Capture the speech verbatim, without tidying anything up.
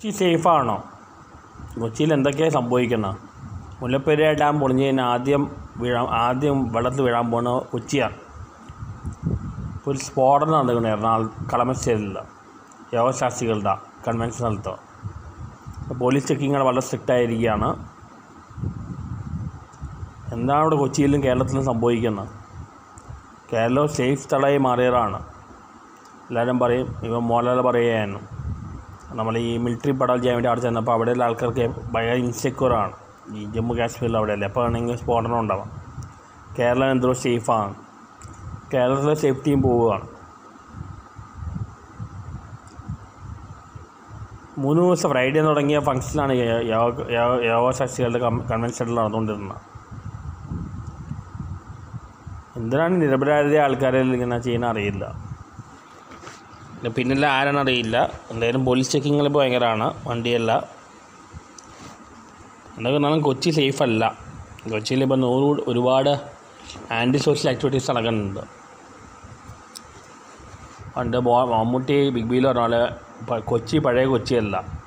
കൊച്ചി സേഫാണോ? കൊച്ചിയിൽ എന്തൊക്കെയാണ് സംഭവിക്കുന്നത്? മുല്ലപ്പെരിയാർ ഡാം പൊളിഞ്ഞ് കഴിഞ്ഞാൽ ആദ്യം വീഴാൻ ആദ്യം വെള്ളത്തിൽ വീഴാൻ പോകുന്നത് കൊച്ചിയാണ്. ഇപ്പോൾ ഒരു സ്ഫോടനം നടക്കുന്നത് എറണാകുളം കളമശ്ശേരിയിൽ യോഗശാസ്ത്രികളുടെ കൺവെൻഷൻ സ്ഥലത്ത്. പോലീസ് ചെക്കിങ്ങുകൾ വളരെ സ്ട്രിക്റ്റായിരിക്കുകയാണ്. എന്താണ് ഇവിടെ കൊച്ചിയിലും കേരളത്തിലും സംഭവിക്കുന്നത്? കേരളം സേഫ് സ്ഥലമായി മാറിയതാണ്. എല്ലാവരും പറയും, ഇവ മോഹൻലാൽ പറയുകയായിരുന്നു, നമ്മൾ ഈ മിലിറ്ററി പടൽ ചെയ്യാൻ വേണ്ടി അവിടെ ചെന്നപ്പോൾ അവിടെയുള്ള ആൾക്കാർക്ക് ഭയങ്കര ഇൻസെക്യൂറാണ്. ഈ ജമ്മു കാശ്മീരിൽ അവിടെയല്ലേ, എപ്പോൾ വേണമെങ്കിൽ സ്ഫോടനം ഉണ്ടാവാം. കേരളം എന്തോ സേഫാണ്. കേരളത്തിലെ സേഫ്റ്റിയും പോവുകയാണ്. മൂന്ന് ദിവസം ഫ്രൈഡേ തുടങ്ങിയ ഫംഗ്ഷനാണ് യോഗശാസ്ത്രികളുടെ കൺവെൻഷനിൽ നടന്നുകൊണ്ടിരുന്നത്. എന്തിനാണ് നിരപരാധിയായ ആൾക്കാരിൽ ഇങ്ങനെ ചെയ്യുന്ന അറിയില്ല. പിന്നില്ല ആരാണെന്നറിയില്ല. എന്തായാലും പോലീസ് ചെക്കിങ്ങിൽ ഇപ്പോൾ ഭയങ്കരമാണ്. വണ്ടിയല്ല എന്തൊക്കെ എന്നാലും കൊച്ചി സേഫല്ല. കൊച്ചിയിൽ ഇപ്പോൾ നൂറ് ഒരുപാട് ആൻറ്റി സോഷ്യൽ ആക്ടിവിറ്റീസ് നടക്കുന്നുണ്ട്. പണ്ട് മമ്മൂട്ടി ബിഗ് ബിയിൽ പറഞ്ഞ പോലെ കൊച്ചി പഴയ കൊച്ചിയല്ല.